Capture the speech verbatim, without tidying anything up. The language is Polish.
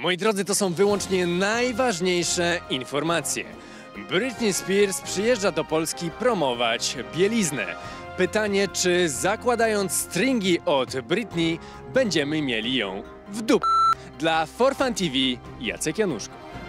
Moi drodzy, to są wyłącznie najważniejsze informacje. Britney Spears przyjeżdża do Polski promować bieliznę. Pytanie, czy zakładając stringi od Britney będziemy mieli ją w dup. Dla For Fun T V Jacek Januszko.